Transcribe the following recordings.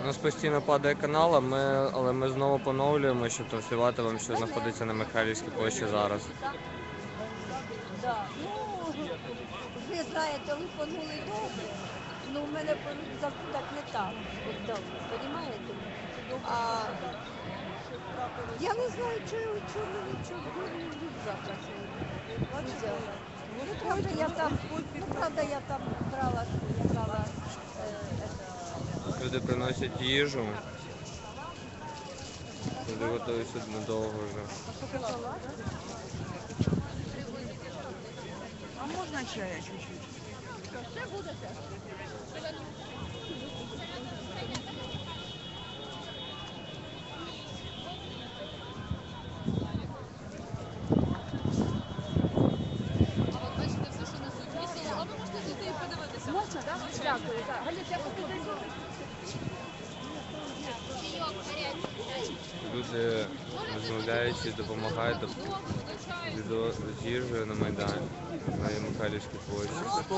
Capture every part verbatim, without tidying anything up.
нас постійно падає канал, а ми, але ми знову поновлюємо, щоб транслювати вам, що знаходиться на Михайлівській площі зараз. Да. Ну, ви знаєте, лупанули добре, ну в мене так, так не так, от добре, розумієте? А я не знаю, чого чого мені чого рюкзак взяла. Ну, правда, я там, ну, правда, я там брала, брала, е, Люди приносять їжу. Люди готуються надовго вже. А можно чая чуть-чуть? Можна, так? Дякую. Галюсь, я поки зайду. Люди розмовляючи, допомагають відео з їжею на Майдані, на Михайлівській площі.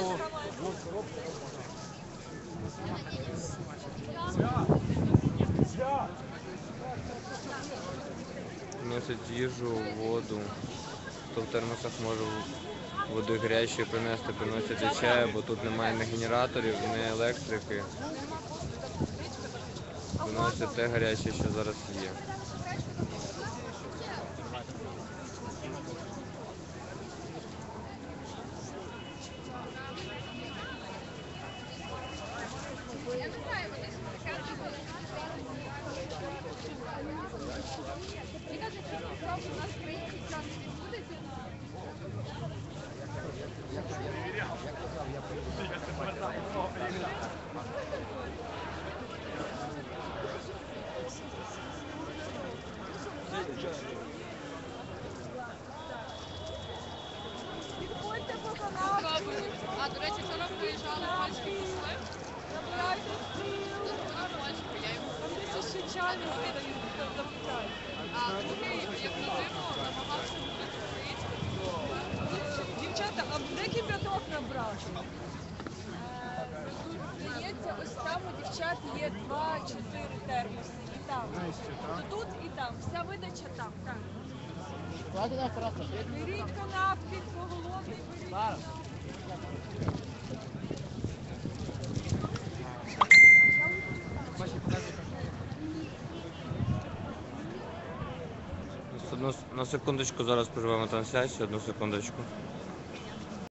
Приносять їжу, воду. Хто в термосах може води гарячої принести, приносять і чаю, бо тут немає ні генераторів, ні електрики. Приносять те гаряче, що зараз є. А, до речі, вчора приїжджали польські посли. Вона польська, я йому це ще чайно видають, запитають. а другий, як на дивно, намагався говорити українською. Дівчата, а де кипяток набрати? Здається, ось там у дівчат є два-чотири термоси. І там. Тут і там. Вся видача там. Так. Беріть канапки, хто голодний, беріть. Одну, на секундочку зараз проживаємо трансляцію, одну секундочку.